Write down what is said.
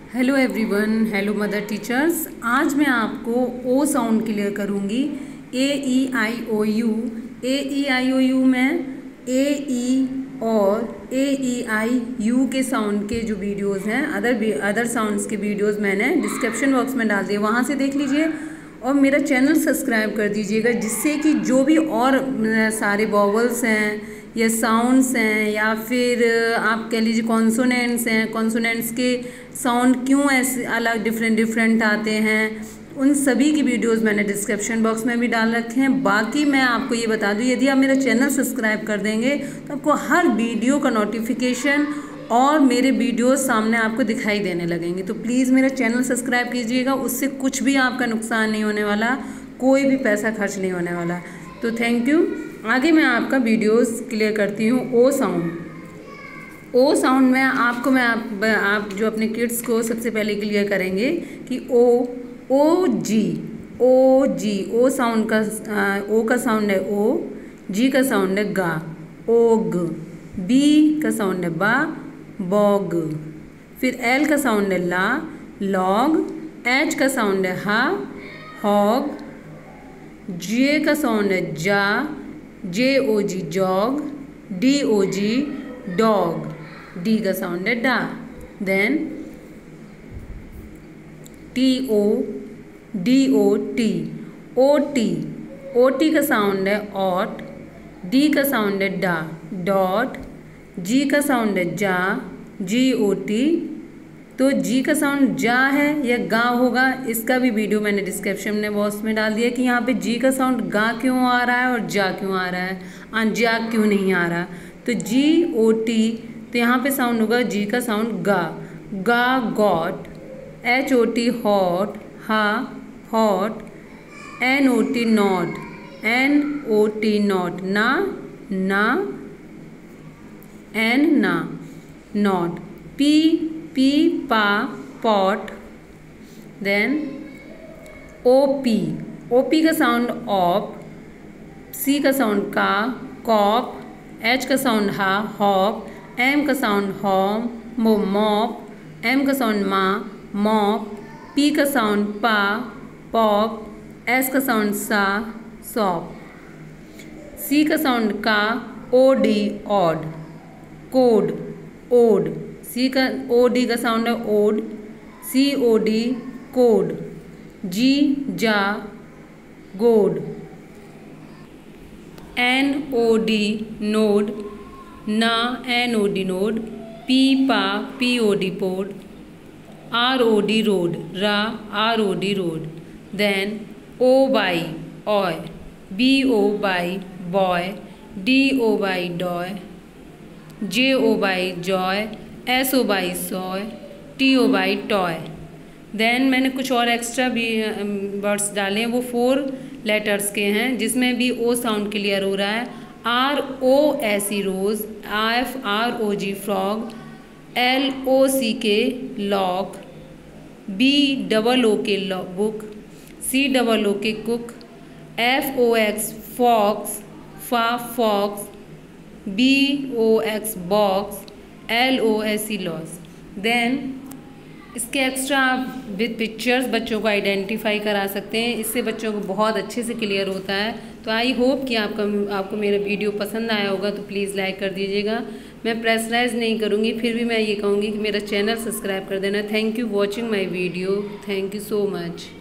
Hello everyone, hello mother teachers. आज मैं आपको ओ साउंड क्लियर करूँगी। ए ई आई ओ you. A E I O you में ए ई और ए ई आई यू के साउंड के जो वीडियोस हैं, अदर साउंड्स के वीडियोस मैंने डिस्क्रिप्शन बॉक्स में डाल दिए, वहाँ से देख लीजिए और मेरा चैनल सब्सक्राइब कर दीजिएगा, जिससे कि जो भी और सारे वॉवल्स हैं या साउंड्स हैं या फिर आप कह लीजिए कॉन्सोनेंट्स हैं, कॉन्सोनेंट्स के साउंड क्यों ऐसे अलग डिफरेंट आते हैं, उन सभी की वीडियोस मैंने डिस्क्रिप्शन बॉक्स में भी डाल रखे हैं। बाकी मैं आपको ये बता दूं, यदि आप मेरा चैनल सब्सक्राइब कर देंगे तो आपको हर वीडियो का नोटिफिकेशन और मेरे वीडियोस सामने आपको दिखाई देने लगेंगे। तो प्लीज़ मेरा चैनल सब्सक्राइब कीजिएगा, उससे कुछ भी आपका नुकसान नहीं होने वाला, कोई भी पैसा खर्च नहीं होने वाला। तो थैंक यू। आगे मैं आपका वीडियोस क्लियर करती हूँ। ओ साउंड। ओ साउंड में आपको आप जो अपने किड्स को सबसे पहले क्लियर करेंगे कि ओ जी। ओ साउंड का ओ का साउंड है ओ, जी का साउंड है गा, ओग। बी का साउंड है बा, बॉग। फिर एल का साउंड है ला, लॉग। एच का साउंड है हा, हॉग। जे का साउंड है जा, J O G jog. D O G dog. D का साउंड है डा। Then T O, D O T, O T. O T का साउंड है ऑट। डी का साउंड है डा, डॉट। जी का साउंड है जा, जी ओ टी। तो जी का साउंड जा है या गा होगा, इसका भी वीडियो मैंने डिस्क्रिप्शन बॉक्स में डाल दिया कि यहाँ पे जी का साउंड गा क्यों आ रहा है और जा क्यों आ रहा है, जा क्यों नहीं आ रहा। तो जी ओ टी, तो यहाँ पे साउंड होगा जी का साउंड गा, गा got. H O T hot, हा hot. N O T not, N O T not, ना ना, एन ना, नॉट। पी पी पा पॉट। देन ओ पी का साउंड ऑप। सी का साउंड का, कॉप। एच का साउंड हा, हॉप। एम का साउंड हॉम, मॉप। एम का साउंड मा, मॉप। पी का साउंड पा, पॉप। एस का साउंड सा, सॉप। सी का साउंड का, ओ डी ऑड, कोड, ओड। सी का ओ डी का साउंड है ओड, C O D code. G जा, god. N O D nod, ना N O D nod. P पा, P O D pod. R O D rod, रा R O D rod. Then O Y ऑय, B O Y boy. D O Y डॉय। J O Y joy. S O Y soy. T O Y toy. Then मैंने कुछ और extra भी words डाले हैं, वो 4 लेटर्स के हैं, जिसमें भी ओ साउंड क्लियर हो रहा है। R O S E rose, F R O G frog. L O C K lock. B double O के बुक। सी double O K cook. F O X fox, फा fox. B O X box. L O S E lose. Then इसके extra आप with pictures बच्चों को identify करा सकते हैं, इससे बच्चों को बहुत अच्छे से क्लियर होता है। तो आई होप कि आपको मेरा वीडियो पसंद आया होगा, तो प्लीज़ लाइक कर दीजिएगा। मैं प्रेशराइज नहीं करूँगी, फिर भी मैं ये कहूँगी कि मेरा चैनल सब्सक्राइब कर देना। Thank you watching my video. Thank you so much.